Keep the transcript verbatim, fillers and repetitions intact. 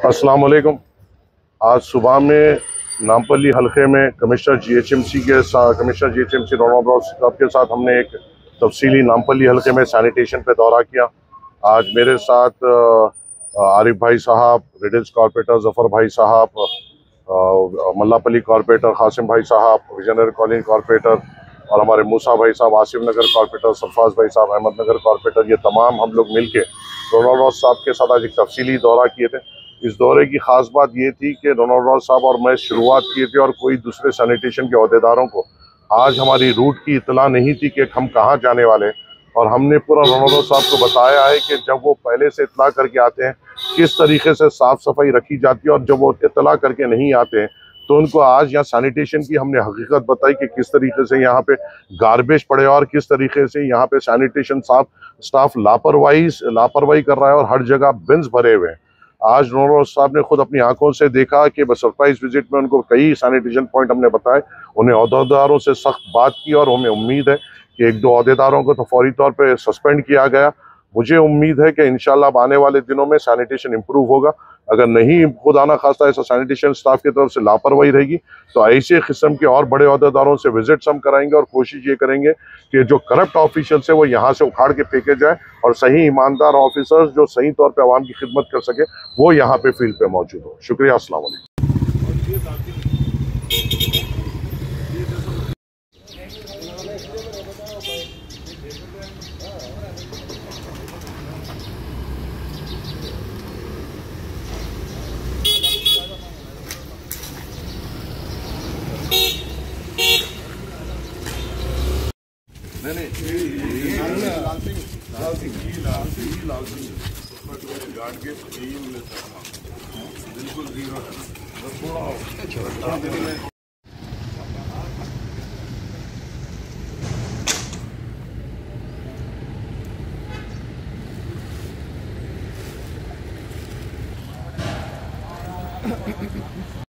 अस्सलाम वालेकुम। आज सुबह में नामपल्ली हलके में कमिश्नर जीएचएमसी के साथ कमिश्नर जीएचएमसी रोनाल्ड रॉस साहब के साथ हमने एक तफसीली नामपल्ली हलके में सैनिटेशन पे दौरा किया। आज मेरे साथ आरिफ भाई साहब, रिडल्स कॉर्पोरेटर जफ़र भाई साहब, मल्लापल्ली कॉर्पोरेटर कासिम भाई साहब, विजयनगर कॉलोनी कॉर्पोरेटर और हमारे मूसा भाई साहब, आसिफ नगर कॉर्पोरेटर सरफराज भाई साहब, अहमदनगर कॉर्पोरेटर, ये तमाम हम लोग मिल के रोनाल्ड रॉस साहब के साथ आज एक तफसीली दौरा किए थे। इस दौरे की खास बात ये थी कि रोनाल्ड रॉस साहब और मैं शुरुआत किए थे और कोई दूसरे सैनिटेशन के अहदेदारों को आज हमारी रूट की इतला नहीं थी कि हम कहाँ जाने वाले, और हमने पूरा रोनाल्ड रॉस साहब को बताया है कि जब वो पहले से इतला करके आते हैं किस तरीके से साफ़ सफाई रखी जाती है, और जब वो इतला करके नहीं आते हैं तो उनको आज यहाँ सैनिटेशन की हमने हकीकत बताई कि किस तरीके से यहाँ पे गार्बेज पड़े और किस तरीके से यहाँ पे सैनिटेशन साफ स्टाफ लापरवाही लापरवाही कर रहा है और हर जगह बिन्स भरे हुए हैं। आज रोनाल्ड रॉस साहब ने खुद अपनी आंखों से देखा कि सरप्राइज विजिट में उनको कई सैनिटेशन पॉइंट हमने बताए, उन्हें अहदेदारों से सख्त बात की और हमें उम्मीद है कि एक दो अहदेदारों को तो फौरी तौर पे सस्पेंड किया गया। मुझे उम्मीद है कि इंशाल्लाह आने वाले दिनों में सैनिटेशन इंप्रूव होगा। अगर नहीं खुदा ना खास्ता ऐसा सैनिटेशन स्टाफ की तरफ से लापरवाही रहेगी तो ऐसे किस्म के और बड़े अहदेदारों से विजिट्स हम कराएंगे और कोशिश ये करेंगे कि जो करप्ट ऑफिशियल्स है वो यहाँ से उखाड़ के फेंके जाए और सही ईमानदार ऑफिसर्स जो सही तौर पे आवाम की खिदमत कर सके वो यहाँ पे फील्ड पे मौजूद हो। शुक्रिया। अस्सलाम वालेकुम। नहीं नहीं लाल सिंह लाल सिंह लाल सिंह लाल सिंह गार्ड के बिल्कुल जीरो है। थोड़ा